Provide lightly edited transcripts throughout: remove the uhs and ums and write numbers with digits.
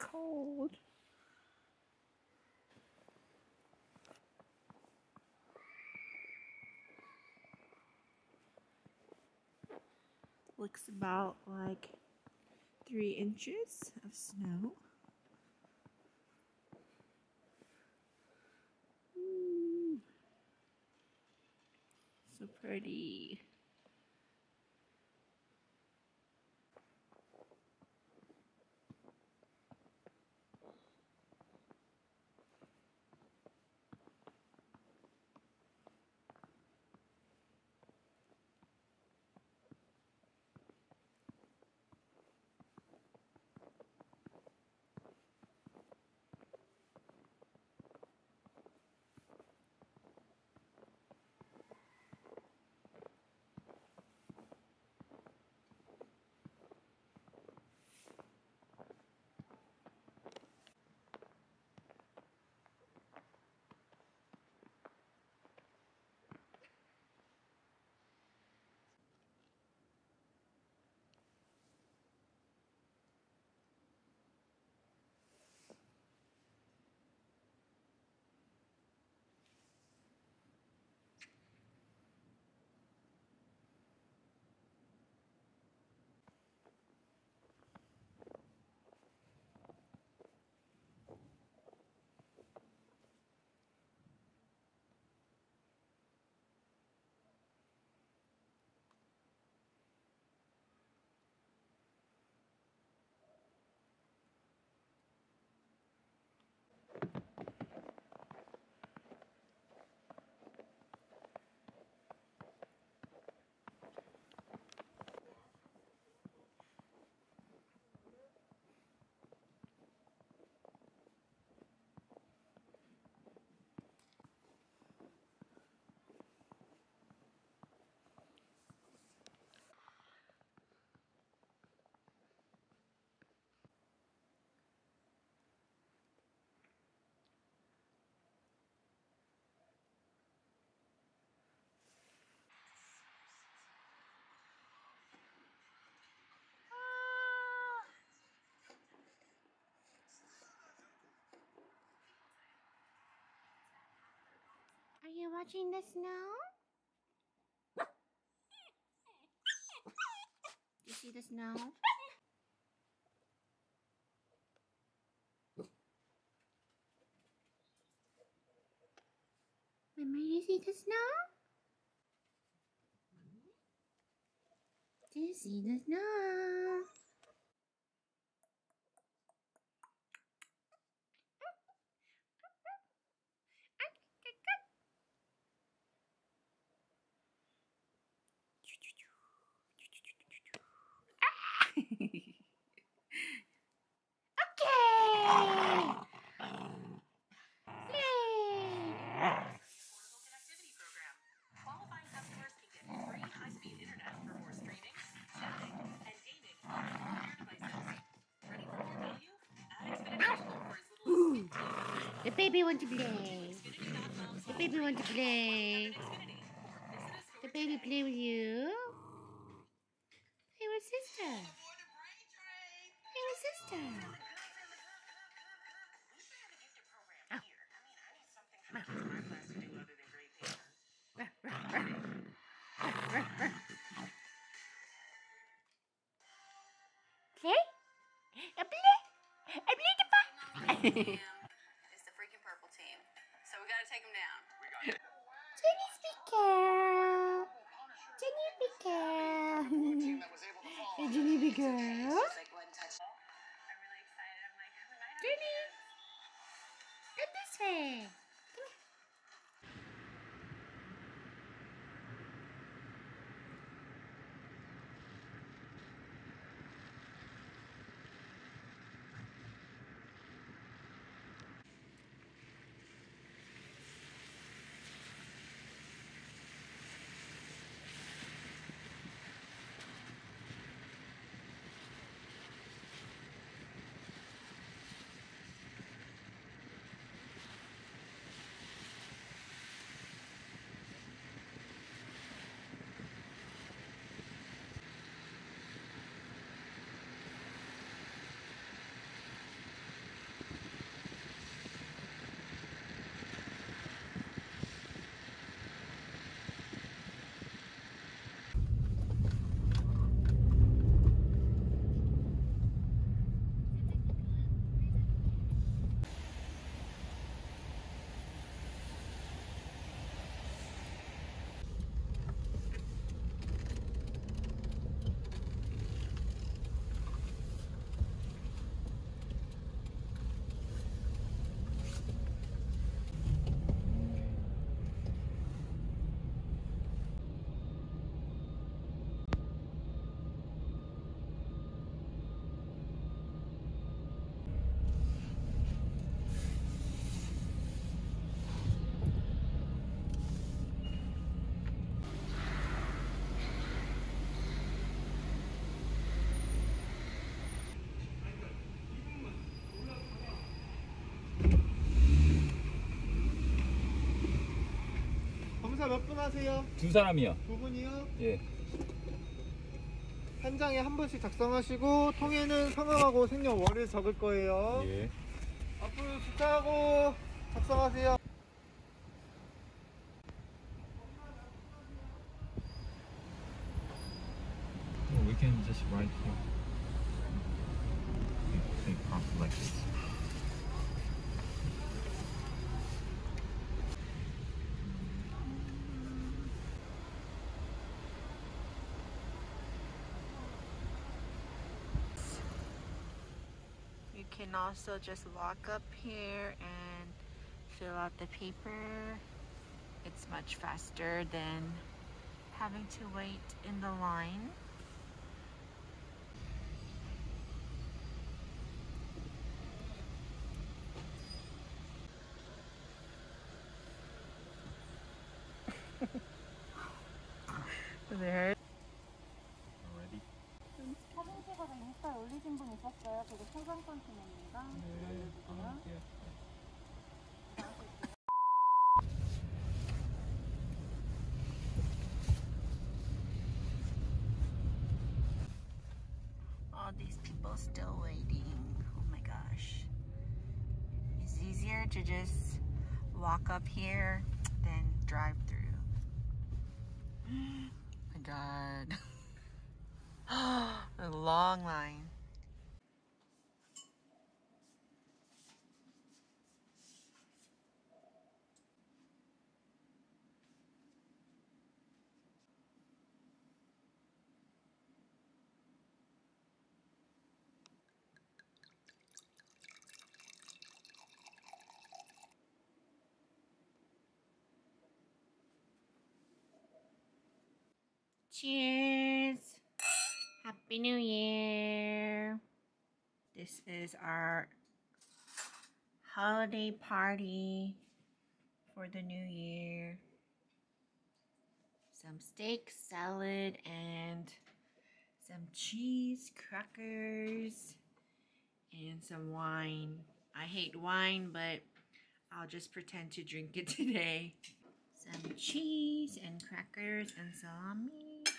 cold. Looks about like 3 inches of snow. Ooh. So pretty. Are you watching the snow? You see the snow? Mama, you see the snow? Do you see the snow? Okay! The baby want to play. The baby want to play. The baby play with you. Hey, with sister. Hey, with sister. Play? A play? A play the pop. It's the freaking purple team. So we gotta take them down. Jenny's big girl. Jenny big girl. Hey, Jenny big girl. I'm really excited. I'm like, we might have Jenny, come this way. 장사 몇 분 하세요? 두 사람이요. 두 분이요? 예. 한 장에 한 분씩 작성하시고 통에는 성함하고 생년월일 적을 거예요. 예. 앞으로 숫자하고 작성하세요. We can just write here. Take off like this. You can also just walk up here and fill out the paper. It's much faster than having to wait in the line. There. Already. 사진 찍어서 인스타에 올리신 분 있었어요. 그게 소장권 팀입니다. 올려주세요. All these people still waiting. Oh my gosh. It's easier to just walk up here than drive through. Oh my god. A long line. Cheers. Happy New Year. This is our holiday party for the new year. Some steak, salad, and some cheese, crackers, and some wine. I hate wine, but I'll just pretend to drink it today. Some cheese and crackers and salami.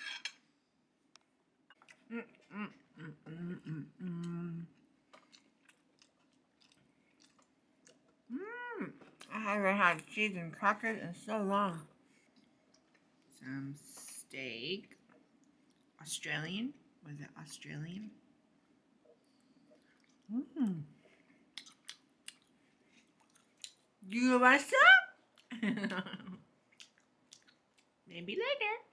I haven't had cheese and crackers in so long. Some steak. Australian. Was it Australian? You want some? Maybe later.